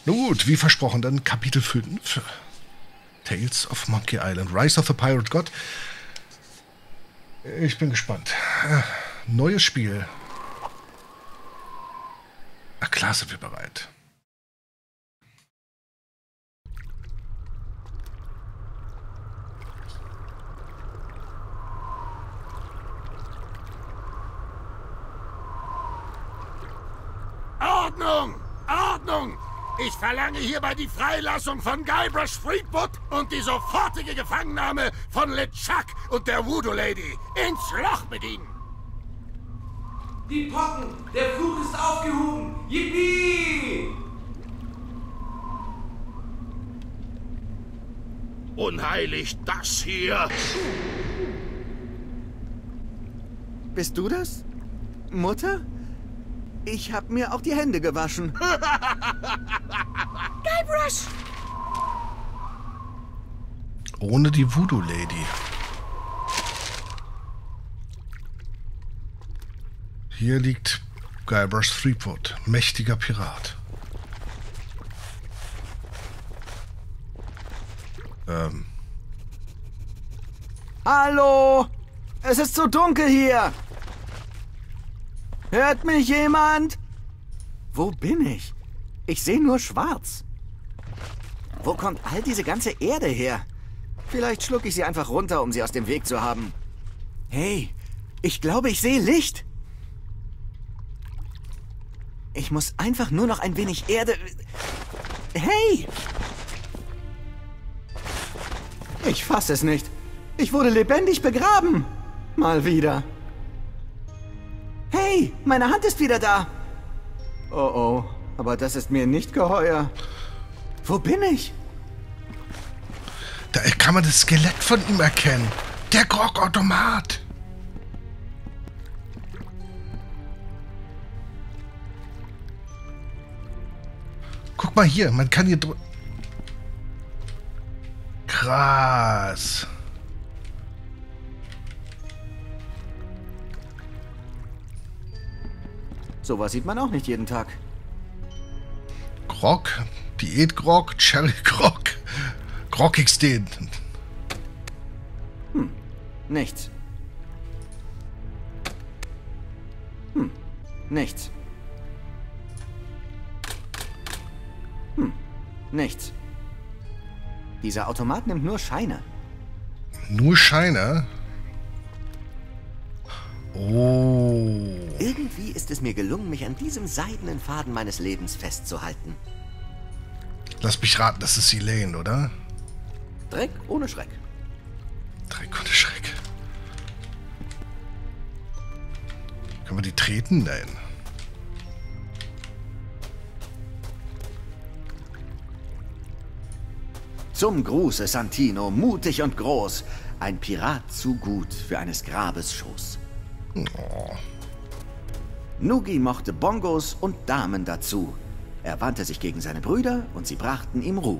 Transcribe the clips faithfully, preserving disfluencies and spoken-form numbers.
Na gut, wie versprochen, dann Kapitel fünf. Tales of Monkey Island. Rise of the Pirate God. Ich bin gespannt. Äh, neues Spiel. Na klar sind wir bereit. Ordnung! Ordnung! Ich verlange hierbei die Freilassung von Guybrush Threepwood und die sofortige Gefangennahme von LeChuck und der Voodoo Lady. Ins Loch mit ihnen! Die Pocken! Der Fluch ist aufgehoben! Yippie! Unheilig das hier! Bist du das? Mutter? Ich hab mir auch die Hände gewaschen. Guybrush! Ohne die Voodoo Lady. Hier liegt Guybrush Threepwood, mächtiger Pirat. Ähm. Hallo! Es ist zu dunkel hier! Hört mich jemand? Wo bin ich? Ich sehe nur schwarz. Wo kommt all diese ganze Erde her? Vielleicht schlucke ich sie einfach runter, um sie aus dem Weg zu haben. Hey, ich glaube, ich sehe Licht. Ich muss einfach nur noch ein wenig Erde... Hey! Ich fasse es nicht. Ich wurde lebendig begraben. Mal wieder. Hey, meine Hand ist wieder da. Oh oh, aber das ist mir nicht geheuer. Wo bin ich? Da kann man das Skelett von ihm erkennen. Der Grog-Automat. Guck mal hier, man kann hier drüber... Krass. Sowas sieht man auch nicht jeden Tag. Grog, Diät-Grog, Cherry-Grog, Grog X D. Hm, nichts. Hm, nichts. Hm, nichts. Dieser Automat nimmt nur Scheine. Nur Scheine? Oh. Irgendwie ist es mir gelungen, mich an diesem seidenen Faden meines Lebens festzuhalten. Lass mich raten, das ist Elaine, oder? Dreck ohne Schreck. Dreck ohne Schreck. Können wir die treten? Nein. Zum Gruße, Santino, mutig und groß. Ein Pirat zu gut für eines Grabes Schoß. Oh. Noogie mochte Bongos und Damen dazu. Er wandte sich gegen seine Brüder und sie brachten ihm Ruhe.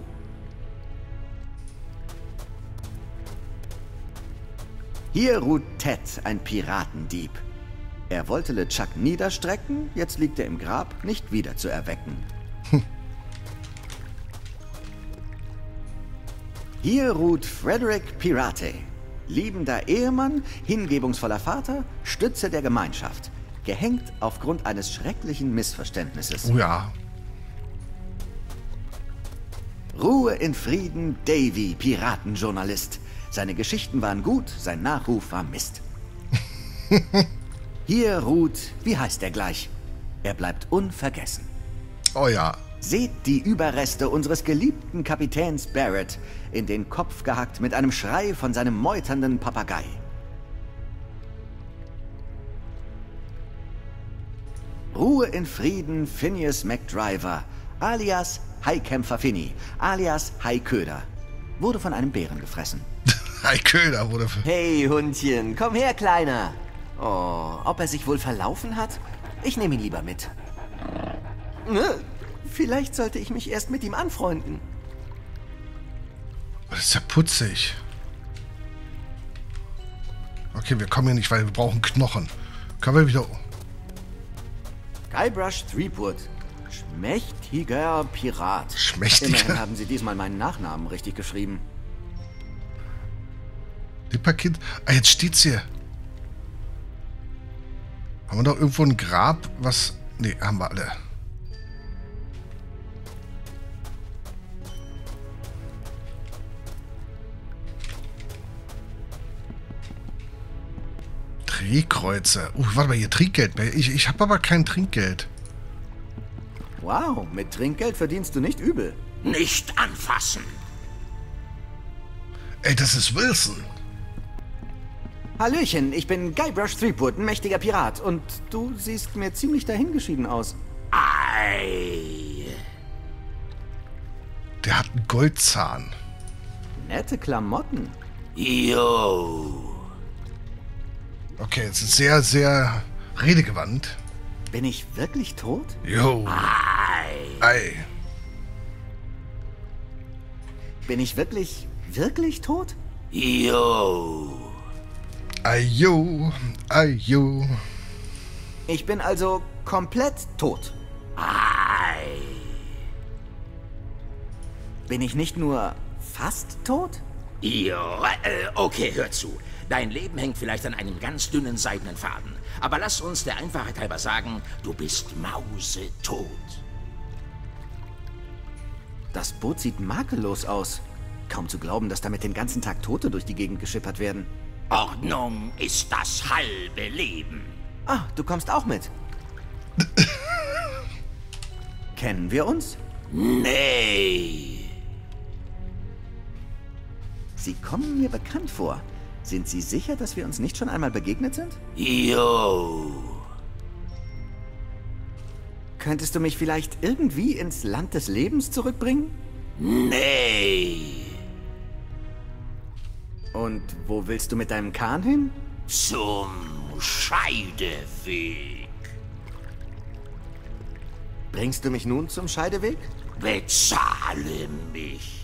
Hier ruht Ted, ein Piratendieb. Er wollte LeChuck niederstrecken, jetzt liegt er im Grab, nicht wieder zu erwecken. Hm. Hier ruht Frederick Pirate. Liebender Ehemann, hingebungsvoller Vater, Stütze der Gemeinschaft. Gehängt aufgrund eines schrecklichen Missverständnisses. Oh ja. Ruhe in Frieden, Davy, Piratenjournalist. Seine Geschichten waren gut, sein Nachruf war Mist. Hier ruht, wie heißt er gleich? Er bleibt unvergessen. Oh ja. Seht die Überreste unseres geliebten Kapitäns Barrett, in den Kopf gehackt mit einem Schrei von seinem meuternden Papagei. Ruhe in Frieden, Phineas McDriver, alias Haikämpfer Finny, alias Haiköder, wurde von einem Bären gefressen. Haiköder wurde... Hey, Hundchen, komm her, Kleiner. Oh, ob er sich wohl verlaufen hat? Ich nehme ihn lieber mit. Vielleicht sollte ich mich erst mit ihm anfreunden. Das ist ja putzig. Okay, wir kommen hier nicht, weil wir brauchen Knochen. Können wir wieder... Guybrush Threepwood. Schmächtiger Pirat. Schmächtiger. Immerhin haben sie diesmal meinen Nachnamen richtig geschrieben. Dipperkind. Ah, jetzt steht's hier. Haben wir doch irgendwo ein Grab, was... Ne, haben wir alle. Drehkreuze. Uh, warte mal, hier Trinkgeld. Ich, ich habe aber kein Trinkgeld. Wow, mit Trinkgeld verdienst du nicht übel. Nicht anfassen. Ey, das ist Wilson. Hallöchen, ich bin Guybrush Threepwood, ein mächtiger Pirat. Und du siehst mir ziemlich dahingeschieden aus. Ei. Der hat einen Goldzahn. Nette Klamotten. Jo. Okay, jetzt ist sehr, sehr redegewandt. Bin ich wirklich tot? Jo. Ei. Ei. Bin ich wirklich, wirklich tot? Jo. Ajo. Ajo. Ich bin also komplett tot. Ei. Bin ich nicht nur fast tot? Jo. Äh, okay, hör zu. Dein Leben hängt vielleicht an einem ganz dünnen seidenen Faden. Aber lass uns der Einfachheit halber sagen, du bist mausetot. Das Boot sieht makellos aus. Kaum zu glauben, dass damit den ganzen Tag Tote durch die Gegend geschippert werden. Ordnung ist das halbe Leben. Ah, du kommst auch mit. Kennen wir uns? Nee. Sie kommen mir bekannt vor. Sind Sie sicher, dass wir uns nicht schon einmal begegnet sind? Jo. Könntest du mich vielleicht irgendwie ins Land des Lebens zurückbringen? Nee. Und wo willst du mit deinem Kahn hin? Zum Scheideweg. Bringst du mich nun zum Scheideweg? Bezahle mich.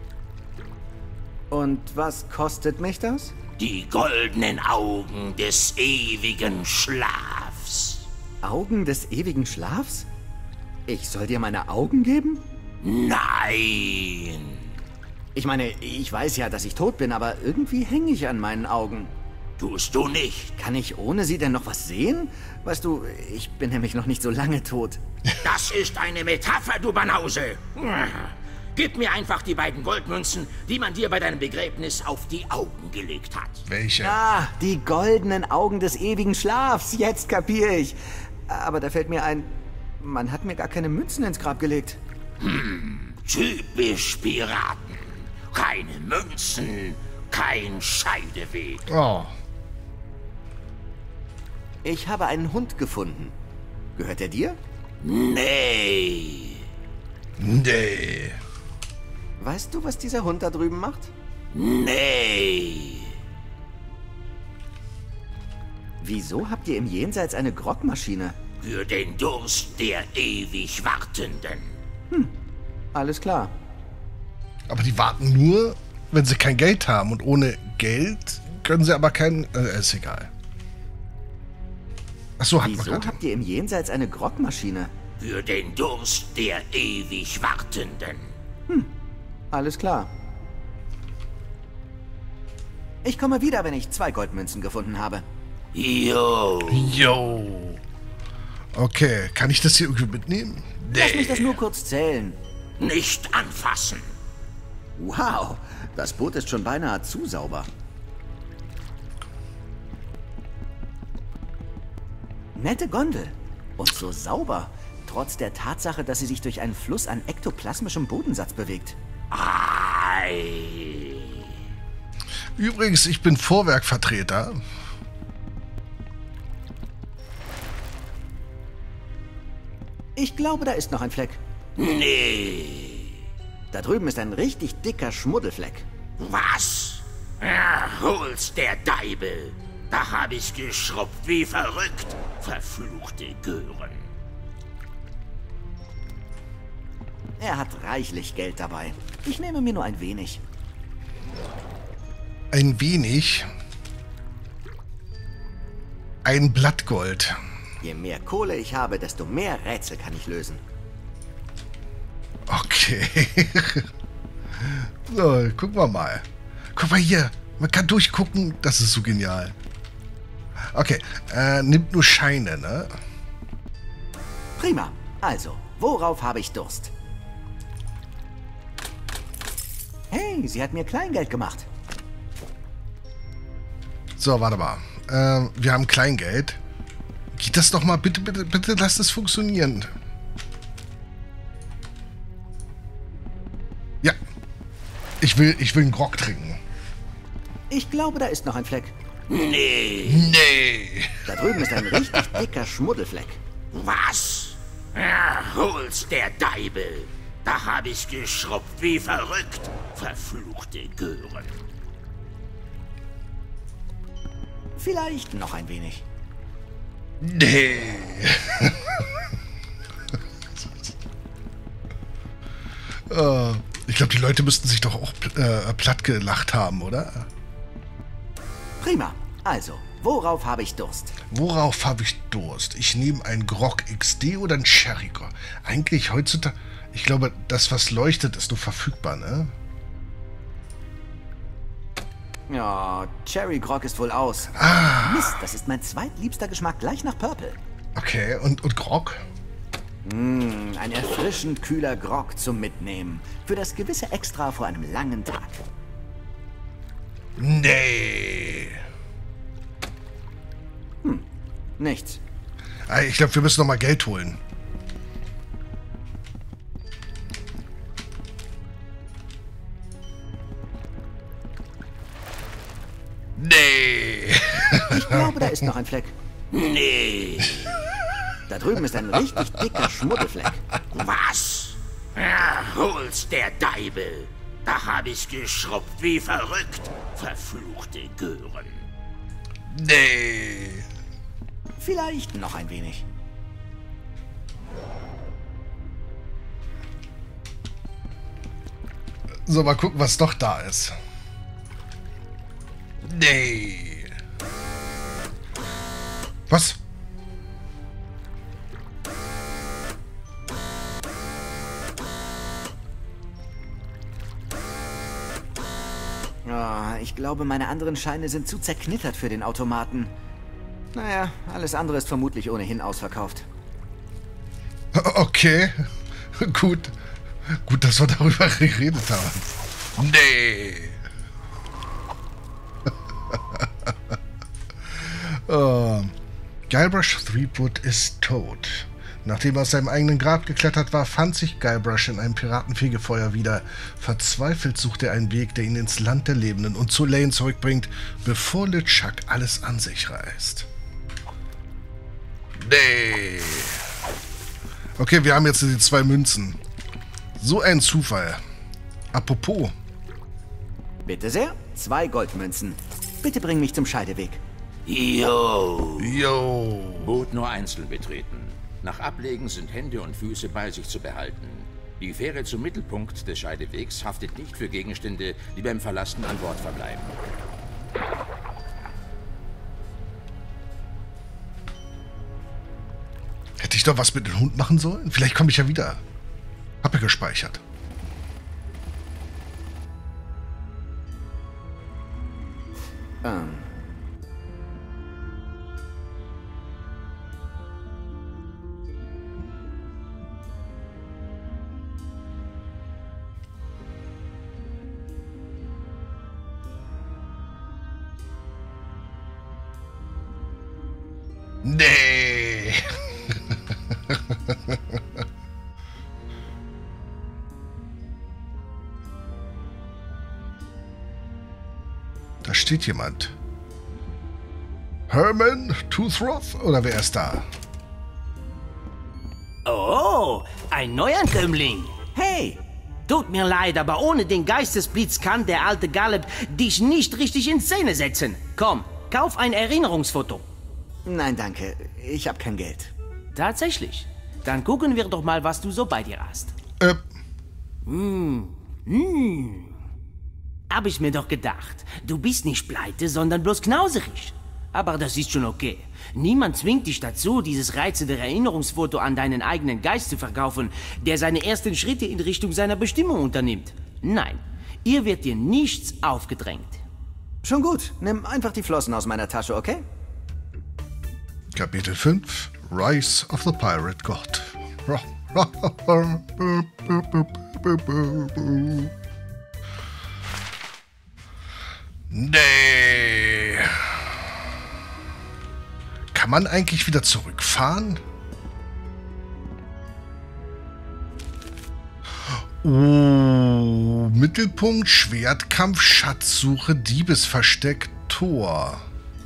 Und was kostet mich das? Die goldenen Augen des ewigen Schlafs. Augen des ewigen Schlafs? Ich soll dir meine Augen geben? Nein. Ich meine, ich weiß ja, dass ich tot bin, aber irgendwie hänge ich an meinen Augen. Tust du nicht. Kann ich ohne sie denn noch was sehen? Weißt du, ich bin nämlich noch nicht so lange tot. Das ist eine Metapher, du Banause. Gib mir einfach die beiden Goldmünzen, die man dir bei deinem Begräbnis auf die Augen gelegt hat. Welche? Ah, die goldenen Augen des ewigen Schlafs. Jetzt kapiere ich. Aber da fällt mir ein, man hat mir gar keine Münzen ins Grab gelegt. Hm, typisch Piraten. Keine Münzen, kein Scheideweg. Oh. Ich habe einen Hund gefunden. Gehört er dir? Nee. Nee. Weißt du, was dieser Hund da drüben macht? Nee. Wieso habt ihr im Jenseits eine Grogmaschine? Für den Durst der ewig Wartenden. Hm, alles klar. Aber die warten nur, wenn sie kein Geld haben. Und ohne Geld können sie aber kein... Äh, ist egal. Achso, hat man Wieso grad. habt ihr im Jenseits eine Grogmaschine? Für den Durst der ewig Wartenden. Hm, alles klar. Ich komme wieder, wenn ich zwei Goldmünzen gefunden habe. Jo. Jo. Okay, kann ich das hier irgendwie mitnehmen? Lass mich das nur kurz zählen. Nicht anfassen. Wow, das Boot ist schon beinahe zu sauber. Nette Gondel. Und so sauber. Trotz der Tatsache, dass sie sich durch einen Fluss an ektoplasmischem Bodensatz bewegt. Ei. Übrigens, ich bin Vorwerkvertreter. Ich glaube, da ist noch ein Fleck. Nee. Da drüben ist ein richtig dicker Schmuddelfleck. Was? Ja, hol's der Deibel. Da hab ich geschrubbt wie verrückt. Verfluchte Gören. Er hat reichlich Geld dabei. Ich nehme mir nur ein wenig. Ein wenig. Ein Blattgold. Je mehr Kohle ich habe, desto mehr Rätsel kann ich lösen. Okay. So, gucken wir mal. Guck mal hier. Man kann durchgucken. Das ist so genial. Okay. Äh, nimmt nur Scheine, ne? Prima. Also, worauf habe ich Durst? Hey, sie hat mir Kleingeld gemacht. So, warte mal. Ähm, wir haben Kleingeld. Geht das doch mal. Bitte, bitte, bitte lasst es funktionieren. Ja. Ich will, ich will einen Grog trinken. Ich glaube, da ist noch ein Fleck. Nee. Nee. Da drüben ist ein richtig dicker Schmuddelfleck. Was? Ja, hol's der Deibel. Da hab ich geschrubbt wie verrückt. Verfluchte Gören. Vielleicht noch ein wenig. Nee. uh, ich glaube, die Leute müssten sich doch auch äh, platt gelacht haben, oder? Prima. Also, worauf habe ich Durst? Worauf habe ich Durst? Ich nehme einen Grog X D oder einen Sherry Grog. Eigentlich heutzutage, ich glaube, das, was leuchtet, ist nur verfügbar, ne? Ja, Cherry Grog ist wohl aus. Ah. Mist, das ist mein zweitliebster Geschmack, gleich nach Purple. Okay, und, und Grog? Mmh, ein erfrischend kühler Grog zum Mitnehmen. Für das gewisse Extra vor einem langen Tag. Nee. Hm, nichts. Ich glaube, wir müssen noch mal Geld holen. Nee. Ich glaube, da ist noch ein Fleck. Nee. Da drüben ist ein richtig dicker Schmuddelfleck. Was? Ja, hol's der Deibel. Da hab ich geschrubbt wie verrückt. Verfluchte Gören. Nee. Vielleicht noch ein wenig. So, mal gucken, was doch da ist. Nee. Was? Oh, ich glaube, meine anderen Scheine sind zu zerknittert für den Automaten. Naja, alles andere ist vermutlich ohnehin ausverkauft. Okay. Gut. Gut, dass wir darüber geredet haben. Nee. uh, Guybrush Threepwood ist tot. Nachdem er aus seinem eigenen Grab geklettert war, fand sich Guybrush in einem Piratenfegefeuer wieder. Verzweifelt sucht er einen Weg, der ihn ins Land der Lebenden und zu Lane zurückbringt, bevor LeChuck alles an sich reißt. Nee. Okay, wir haben jetzt die zwei Münzen. So ein Zufall. Apropos. Bitte sehr, zwei Goldmünzen. Bitte bring mich zum Scheideweg. Jo. Jo. Boot nur einzeln betreten. Nach Ablegen sind Hände und Füße bei sich zu behalten. Die Fähre zum Mittelpunkt des Scheidewegs haftet nicht für Gegenstände, die beim Verlassen an Bord verbleiben. Hätte ich doch was mit dem Hund machen sollen? Vielleicht komme ich ja wieder. Hab ja gespeichert. Ähm. Nee. Da steht jemand. Herman Toothroth? Oder wer ist da? Oh, ein Neuankömmling. Hey! Tut mir leid, aber ohne den Geistesblitz kann der alte Galeb dich nicht richtig in Szene setzen. Komm, kauf ein Erinnerungsfoto. Nein, danke. Ich habe kein Geld. Tatsächlich. Dann gucken wir doch mal, was du so bei dir hast. Äh. Hm. Hm. Hab ich mir doch gedacht. Du bist nicht pleite, sondern bloß knauserig. Aber das ist schon okay. Niemand zwingt dich dazu, dieses reizende Erinnerungsfoto an deinen eigenen Geist zu verkaufen, der seine ersten Schritte in Richtung seiner Bestimmung unternimmt. Nein, ihr wird dir nichts aufgedrängt. Schon gut, nimm einfach die Flossen aus meiner Tasche, okay? Kapitel fünf. Rise of the Pirate God. Nee. Kann man eigentlich wieder zurückfahren? Oh, Mittelpunkt, Schwertkampf, Schatzsuche, Diebesversteck, Tor.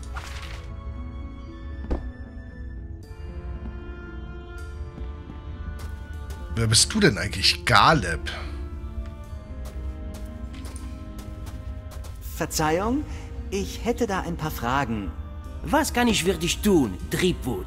Wer bist du denn eigentlich? Galeb? Verzeihung, ich hätte da ein paar Fragen. Was kann ich für dich tun, Threepwood?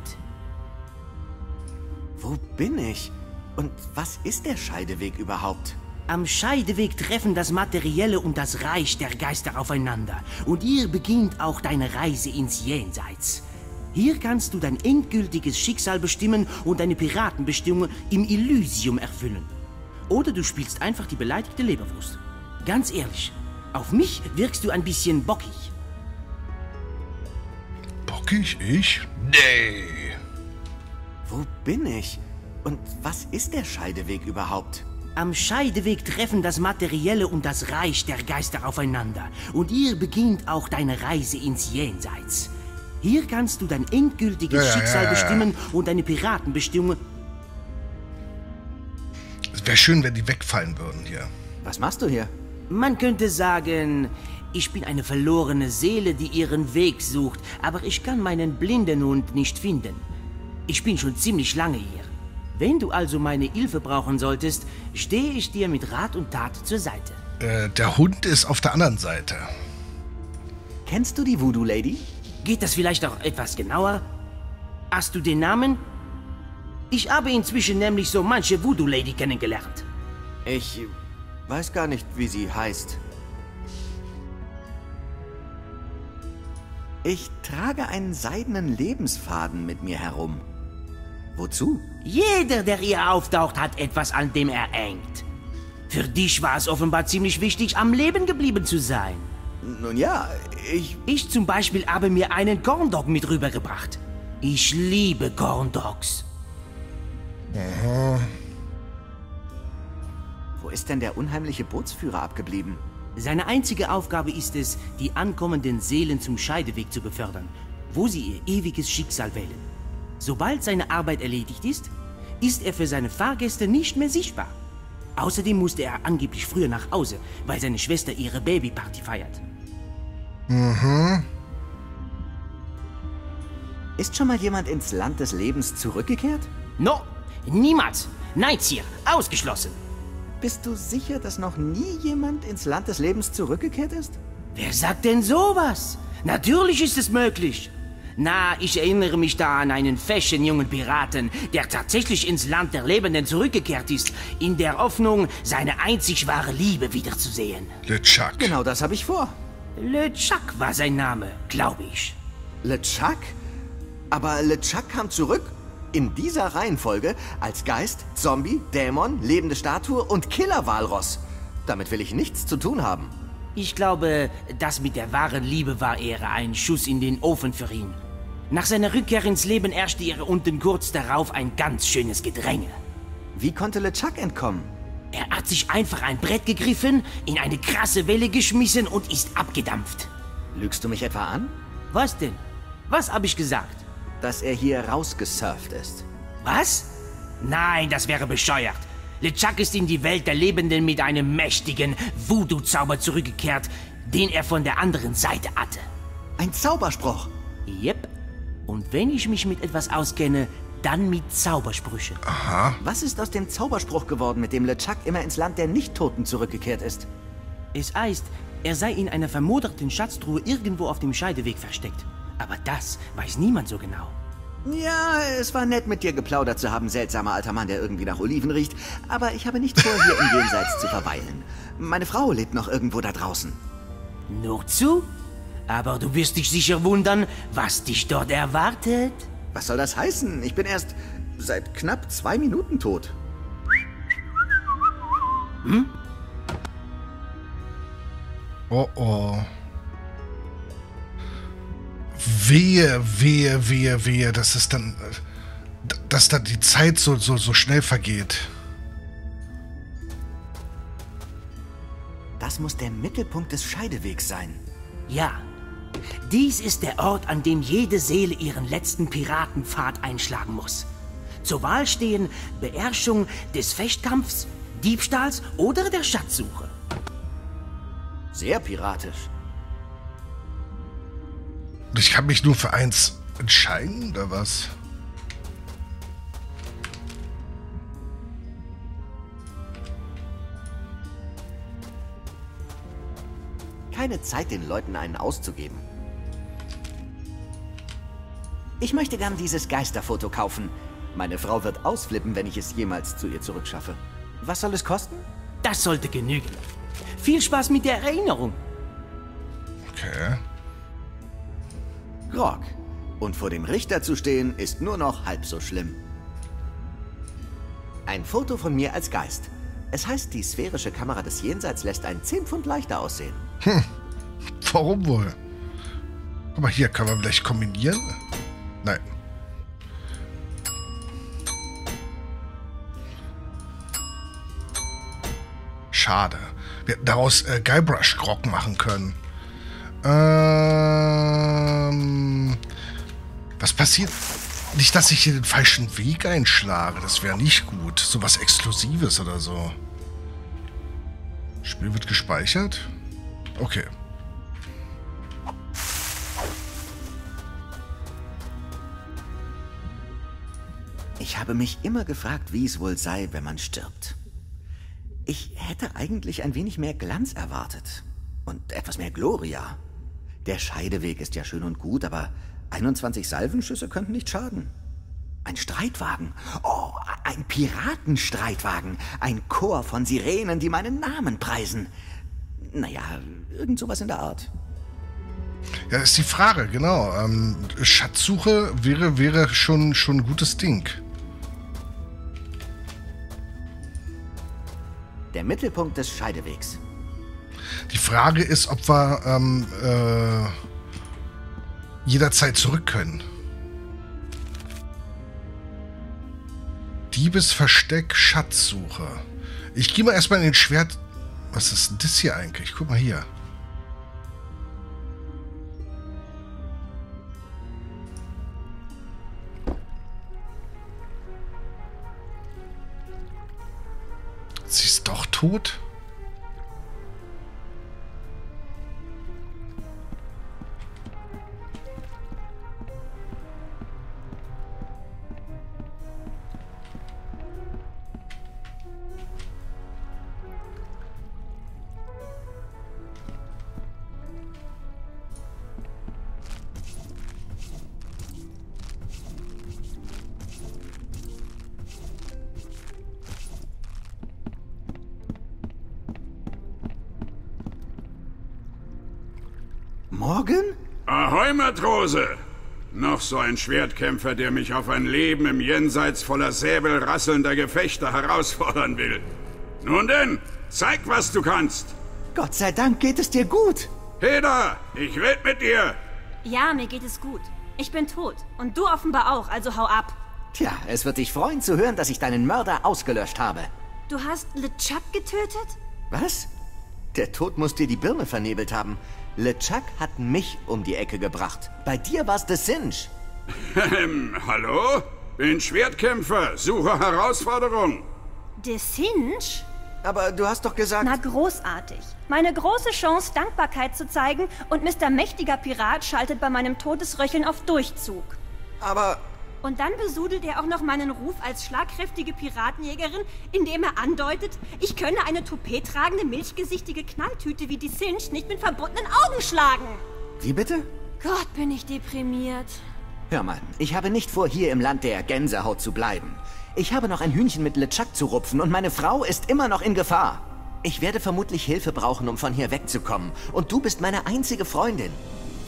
Wo bin ich? Und was ist der Scheideweg überhaupt? Am Scheideweg treffen das Materielle und das Reich der Geister aufeinander. Und hier beginnt auch deine Reise ins Jenseits. Hier kannst du dein endgültiges Schicksal bestimmen und deine Piratenbestimmung im Elysium erfüllen. Oder du spielst einfach die beleidigte Leberwurst. Ganz ehrlich, auf mich wirkst du ein bisschen bockig. Bockig? Ich? Nee. Wo bin ich? Und was ist der Scheideweg überhaupt? Am Scheideweg treffen das Materielle und das Reich der Geister aufeinander. Und hier beginnt auch deine Reise ins Jenseits. Hier kannst du dein endgültiges ja, ja, Schicksal ja, ja. bestimmen und deine Piratenbestimmung... Es wäre schön, wenn die wegfallen würden hier. Was machst du hier? Man könnte sagen, ich bin eine verlorene Seele, die ihren Weg sucht, aber ich kann meinen blinden Hund nicht finden. Ich bin schon ziemlich lange hier. Wenn du also meine Hilfe brauchen solltest, stehe ich dir mit Rat und Tat zur Seite. Äh, der Hund ist auf der anderen Seite. Kennst du die Voodoo Lady? Geht das vielleicht auch etwas genauer? Hast du den Namen? Ich habe inzwischen nämlich so manche Voodoo-Lady kennengelernt. Ich weiß gar nicht, wie sie heißt. Ich trage einen seidenen Lebensfaden mit mir herum. Wozu? Jeder, der hier auftaucht, hat etwas, an dem er hängt. Für dich war es offenbar ziemlich wichtig, am Leben geblieben zu sein. Nun ja, ich... Ich zum Beispiel habe mir einen Corndog mit rübergebracht. Ich liebe Corndogs. Aha. Wo ist denn der unheimliche Bootsführer abgeblieben? Seine einzige Aufgabe ist es, die ankommenden Seelen zum Scheideweg zu befördern, wo sie ihr ewiges Schicksal wählen. Sobald seine Arbeit erledigt ist, ist er für seine Fahrgäste nicht mehr sichtbar. Außerdem musste er angeblich früher nach Hause, weil seine Schwester ihre Babyparty feiert. Mhm. Ist schon mal jemand ins Land des Lebens zurückgekehrt? No, niemals. Nein, Sir, ausgeschlossen. Bist du sicher, dass noch nie jemand ins Land des Lebens zurückgekehrt ist? Wer sagt denn sowas? Natürlich ist es möglich. Na, ich erinnere mich da an einen feschen jungen Piraten, der tatsächlich ins Land der Lebenden zurückgekehrt ist, in der Hoffnung, seine einzig wahre Liebe wiederzusehen. LeChuck. Genau das habe ich vor. LeChuck war sein Name, glaube ich. LeChuck? Aber LeChuck kam zurück in dieser Reihenfolge als Geist, Zombie, Dämon, lebende Statue und Killer-Walross. Damit will ich nichts zu tun haben. Ich glaube, das mit der wahren Liebe war eher ein Schuss in den Ofen für ihn. Nach seiner Rückkehr ins Leben herrschte ihr unten kurz darauf ein ganz schönes Gedränge. Wie konnte LeChuck entkommen? Er hat sich einfach ein Brett gegriffen, in eine krasse Welle geschmissen und ist abgedampft. Lügst du mich etwa an? Was denn? Was habe ich gesagt? Dass er hier rausgesurft ist. Was? Nein, das wäre bescheuert. LeChuck ist in die Welt der Lebenden mit einem mächtigen Voodoo-Zauber zurückgekehrt, den er von der anderen Seite hatte. Ein Zauberspruch. Yep. Und wenn ich mich mit etwas auskenne, dann mit Zaubersprüchen. Aha. Was ist aus dem Zauberspruch geworden, mit dem LeChuck immer ins Land der Nichttoten zurückgekehrt ist? Es heißt, er sei in einer vermoderten Schatztruhe irgendwo auf dem Scheideweg versteckt. Aber das weiß niemand so genau. Ja, es war nett, mit dir geplaudert zu haben, seltsamer alter Mann, der irgendwie nach Oliven riecht. Aber ich habe nicht vor, hier im Jenseits zu verweilen. Meine Frau lebt noch irgendwo da draußen. Nur zu? Aber du wirst dich sicher wundern, was dich dort erwartet. Was soll das heißen? Ich bin erst seit knapp zwei Minuten tot. Hm? Oh oh. Wehe, wehe, wehe, wehe, dass es dann, dass dann die Zeit so, so, so schnell vergeht. Das muss der Mittelpunkt des Scheidewegs sein. Ja, dies ist der Ort, an dem jede Seele ihren letzten Piratenpfad einschlagen muss. Zur Wahl stehen Beherrschung des Fechtkampfs, Diebstahls oder der Schatzsuche. Sehr piratisch. Ich kann mich nur für eins entscheiden, oder was? Keine Zeit, den Leuten einen auszugeben. Ich möchte gern dieses Geisterfoto kaufen. Meine Frau wird ausflippen, wenn ich es jemals zu ihr zurückschaffe. Was soll es kosten? Das sollte genügen. Viel Spaß mit der Erinnerung. Okay. Grog. Und vor dem Richter zu stehen, ist nur noch halb so schlimm. Ein Foto von mir als Geist. Es heißt, die sphärische Kamera des Jenseits lässt einen zehn Pfund leichter aussehen. Hm. Warum wohl? Guck mal, hier kann man vielleicht kombinieren. Nein. Schade. Wir hätten daraus äh, Guybrush-Grog machen können. Ähm, was passiert? Nicht, dass ich hier den falschen Weg einschlage. Das wäre nicht gut. So was Exklusives oder so. Spiel wird gespeichert. Okay. Ich habe mich immer gefragt, wie es wohl sei, wenn man stirbt. Ich hätte eigentlich ein wenig mehr Glanz erwartet. Und etwas mehr Gloria. Der Scheideweg ist ja schön und gut, aber einundzwanzig Salvenschüsse könnten nicht schaden. Ein Streitwagen. Oh, ein Piratenstreitwagen. Ein Chor von Sirenen, die meinen Namen preisen. Naja, irgend sowas in der Art. Ja, ist die Frage, genau. Ähm, Schatzsuche wäre, wäre schon, schon ein gutes Ding. Der Mittelpunkt des Scheidewegs. Die Frage ist, ob wir ähm, äh, jederzeit zurück können. Diebesversteck, Schatzsuche. Ich gehe mal erstmal in den Schwert... Was ist denn das hier eigentlich? Guck mal hier. Sie ist doch tot? Morgan? Ahoi, Matrose! Noch so ein Schwertkämpfer, der mich auf ein Leben im Jenseits voller säbelrasselnder Gefechte herausfordern will. Nun denn, zeig, was du kannst! Gott sei Dank geht es dir gut. Heda, ich red mit dir! Ja, mir geht es gut. Ich bin tot. Und du offenbar auch, also hau ab. Tja, es wird dich freuen zu hören, dass ich deinen Mörder ausgelöscht habe. Du hast LeChuck getötet? Was? Der Tod muss dir die Birne vernebelt haben. LeChuck hat mich um die Ecke gebracht. Bei dir war's The Singe. Ähm, hallo? Bin Schwertkämpfer, suche Herausforderung. The Singe? Aber du hast doch gesagt... Na, großartig. Meine große Chance, Dankbarkeit zu zeigen und Mister Mächtiger Pirat schaltet bei meinem Todesröcheln auf Durchzug. Aber... Und dann besudelt er auch noch meinen Ruf als schlagkräftige Piratenjägerin, indem er andeutet, ich könne eine Toupet tragende, milchgesichtige Knalltüte wie die Singe nicht mit verbundenen Augen schlagen. Wie bitte? Gott, bin ich deprimiert. Hör mal, ich habe nicht vor, hier im Land der Gänsehaut zu bleiben. Ich habe noch ein Hühnchen mit LeChuck zu rupfen und meine Frau ist immer noch in Gefahr. Ich werde vermutlich Hilfe brauchen, um von hier wegzukommen. Und du bist meine einzige Freundin.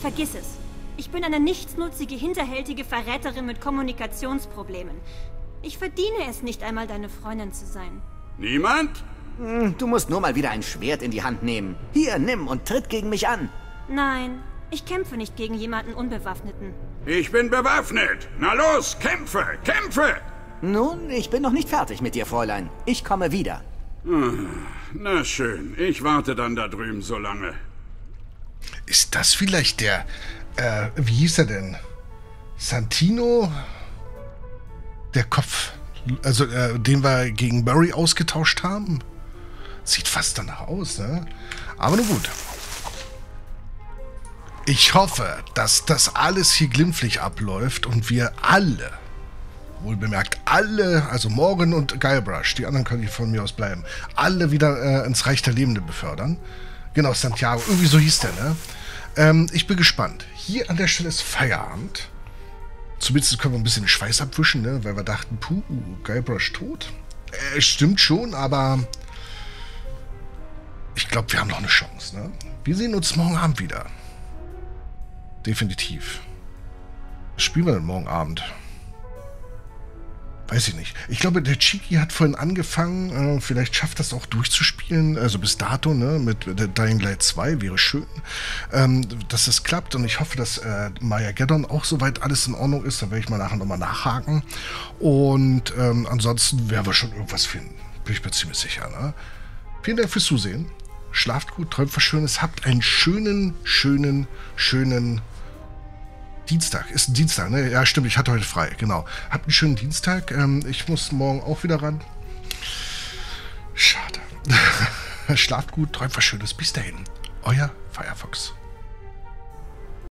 Vergiss es. Ich bin eine nichtsnutzige, hinterhältige Verräterin mit Kommunikationsproblemen. Ich verdiene es nicht einmal, deine Freundin zu sein. Niemand? Hm, du musst nur mal wieder ein Schwert in die Hand nehmen. Hier, nimm und tritt gegen mich an. Nein, ich kämpfe nicht gegen jemanden Unbewaffneten. Ich bin bewaffnet. Na los, kämpfe, kämpfe! Nun, ich bin noch nicht fertig mit dir, Fräulein. Ich komme wieder. Na schön, ich warte dann da drüben so lange. Ist das vielleicht der, äh, wie hieß er denn? Santino? Der Kopf, also äh, den wir gegen Barry ausgetauscht haben? Sieht fast danach aus, ne? Aber nun gut. Ich hoffe, dass das alles hier glimpflich abläuft und wir alle, wohlbemerkt alle, also Morgan und Guybrush, die anderen können hier von mir aus bleiben, alle wieder äh, ins Reich der Lebenden befördern. Genau, Santiago, irgendwie so hieß der, ne? Ähm, ich bin gespannt. Hier an der Stelle ist Feierabend. Zumindest können wir ein bisschen Schweiß abwischen, ne? Weil wir dachten, puh, Guybrush tot. Äh, stimmt schon, aber ich glaube, wir haben noch eine Chance, ne? Wir sehen uns morgen Abend wieder. Definitiv. Was spielen wir denn morgen Abend? Weiß ich nicht. Ich glaube, der Chiki hat vorhin angefangen, äh, vielleicht schafft das auch durchzuspielen, also bis dato, ne, mit der Dying Light zwei, wäre schön, ähm, dass es klappt und ich hoffe, dass äh, Mayageddon auch soweit alles in Ordnung ist, da werde ich mal nachher nochmal nachhaken und ähm, ansonsten werden wir schon irgendwas finden, bin ich mir ziemlich sicher, ne? Vielen Dank fürs Zusehen, schlaft gut, träumt was Schönes, habt einen schönen, schönen, schönen Dienstag, ist ein Dienstag, ne? Ja, stimmt, ich hatte heute frei, genau. Habt einen schönen Dienstag. Ähm, ich muss morgen auch wieder ran. Schade. Schlaft gut, träumt was Schönes. Bis dahin. Euer Firefox.